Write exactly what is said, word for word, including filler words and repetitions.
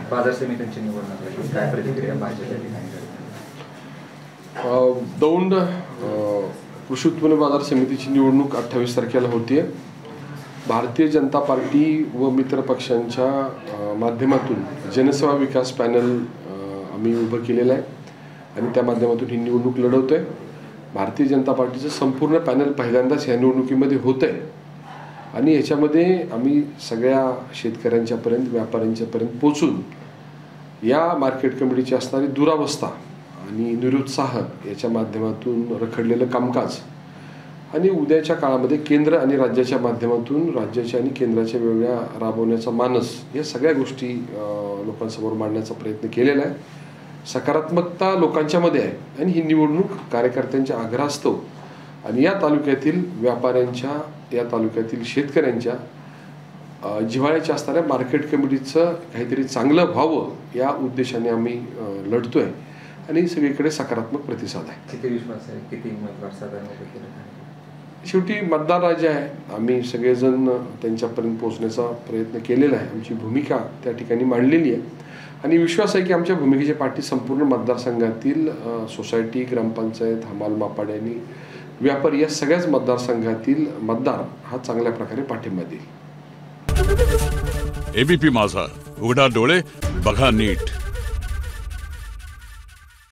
बाजार समित्यांची निवडणूक काय प्रतिक्रिया भाजप या ठिकाणी? दौंड कृषी उत्पन्न बाजार समितीची निवडणूक अठ्ठावीस तारखेला होती आहे. भारतीय जनता पार्टी व मित्र पक्षांच्या माध्यमातून जनसेवा विकास पॅनल आम्ही उभं केलेलं आहे आणि त्या माध्यमातून ही निवडणूक लढवतो आहे. भारतीय जनता पार्टीचं संपूर्ण पॅनल पहिल्यांदाच ह्या निवडणुकीमध्ये होतं आहे आणि याच्यामध्ये आम्ही सगळ्या शेतकऱ्यांच्यापर्यंत व्यापाऱ्यांच्यापर्यंत पोचून या मार्केट कमिटीची असणारी दुरावस्था आणि निरुत्साह याच्या माध्यमातून रखडलेलं कामकाज आणि उद्याच्या काळामध्ये केंद्र आणि राज्याच्या माध्यमातून राज्याच्या आणि केंद्राच्या वेगळ्या राबवण्याचा मानस या सगळ्या गोष्टी लोकांसमोर मांडण्याचा प्रयत्न केलेला आहे. सकारात्मकता लोकांच्यामध्ये आहे आणि ही निवडणूक कार्यकर्त्यांच्या आग्रहास्तव आणि या तालुक्यातील व्यापाऱ्यांच्या या तालुक्यातील शेतकऱ्यांच्या जिव्हाळ्याच्या असणाऱ्या मार्केट कमिटीचं काहीतरी चांगलं व्हावं या उद्देशाने आम्ही लढतोय आणि सगळीकडे सकारात्मक प्रतिसाद आहे. किती विश्वास आहे, किती उमेदवार साधारण? शेवटी मतदार राजा आहे. आम्ही सगळेजण त्यांच्यापर्यंत पोहोचण्याचा प्रयत्न केलेला आहे. आमची भूमिका त्या ठिकाणी मांडलेली आहे आणि विश्वास आहे की आमच्या भूमिकेच्या पाठी संपूर्ण मतदारसंघातील सोसायटी, ग्रामपंचायत, हमाल, मापाडी आणि व्यापारी या सगळ्याच मतदारसंघातील मतदार हा चांगल्या प्रकारे पाठिंबा देईल. एबीपी माझा, उघडा डोळे बघा नीट.